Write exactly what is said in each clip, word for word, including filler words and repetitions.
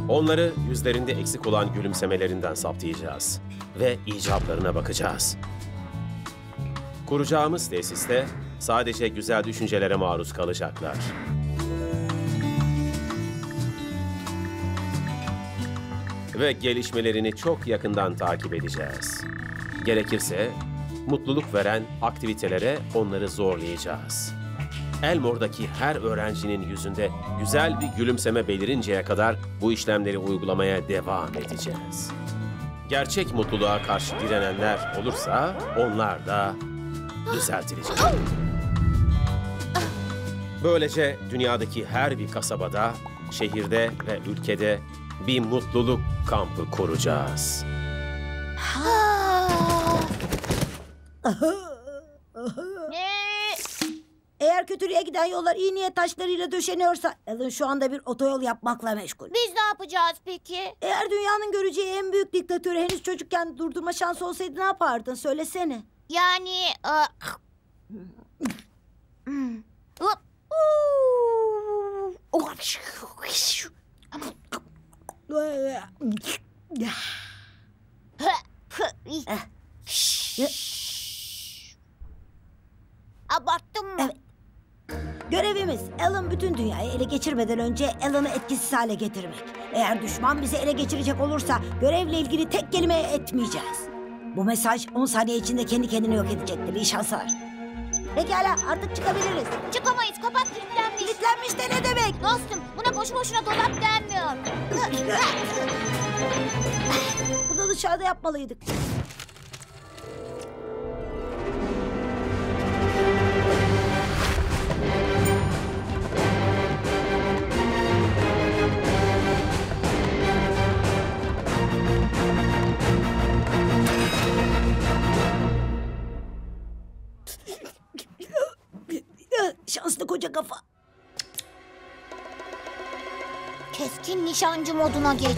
Onları yüzlerinde eksik olan gülümsemelerinden saptayacağız ve icablarına bakacağız. Kuracağımız tesiste sadece güzel düşüncelere maruz kalacaklar. Ve gelişmelerini çok yakından takip edeceğiz. Gerekirse mutluluk veren aktivitelere onları zorlayacağız. Elmore'daki her öğrencinin yüzünde güzel bir gülümseme belirinceye kadar bu işlemleri uygulamaya devam edeceğiz. Gerçek mutluluğa karşı direnenler olursa onlar da düzeltilecek. Böylece dünyadaki her bir kasabada, şehirde ve ülkede bir mutluluk kampı kuracağız. Ne? Eğer kötülüğe giden yollar iyi niyet taşlarıyla döşeniyorsa Alan şu anda bir otoyol yapmakla meşgul. Biz ne yapacağız peki? Eğer dünyanın göreceği en büyük diktatörü henüz çocukken durdurma şansı olsaydı ne yapardın? Söylesene. Yani... e, hmm. Hop. Abarttın mı? Evet. Görevimiz Alan bütün dünyayı ele geçirmeden önce Alan'ı etkisiz hale getirmek. Eğer düşman bizi ele geçirecek olursa görevle ilgili tek kelime etmeyeceğiz. Bu mesaj on saniye içinde kendi kendini yok edecektir. İyi şanslar. Pekala artık çıkabiliriz. Çıkamayız. Kapak kilitlenmiş. Kilitlenmiş de ne demek? Dostum buna boşu boşuna dolap denmiyor. Bunu dışarıda yapmalıydık. Şanslı koca kafa. Keskin nişancı moduna geç.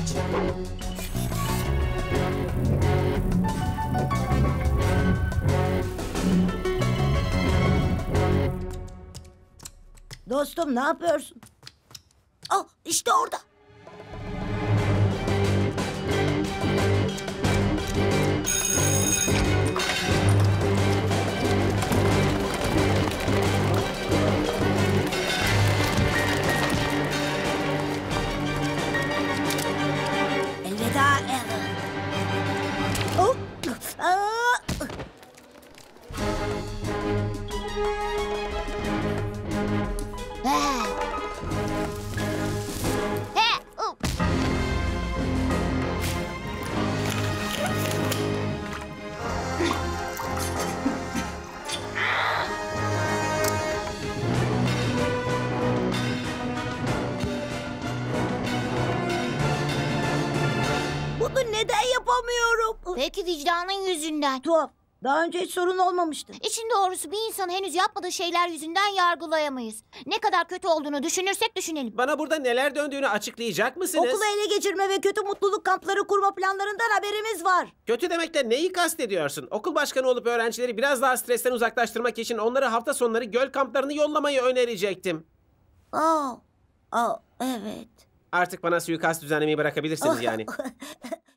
Dostum ne yapıyorsun? Al işte orada. Elveda Alan. Oh. Aa. He. He. uh. Bunu neden yapamıyorum? Belki vicdanın yüzünden. Tuhaf. Daha önce hiç sorun olmamıştı. İşin doğrusu bir insanı henüz yapmadığı şeyler yüzünden yargılayamayız. Ne kadar kötü olduğunu düşünürsek düşünelim. Bana burada neler döndüğünü açıklayacak mısınız? Okulu ele geçirme ve kötü mutluluk kampları kurma planlarından haberimiz var. Kötü demekle neyi kastediyorsun? Okul başkanı olup öğrencileri biraz daha stresten uzaklaştırmak için onları hafta sonları göl kamplarını yollamayı önerecektim. Aa, aa evet. Artık bana suikast düzenlemeyi bırakabilirsiniz yani.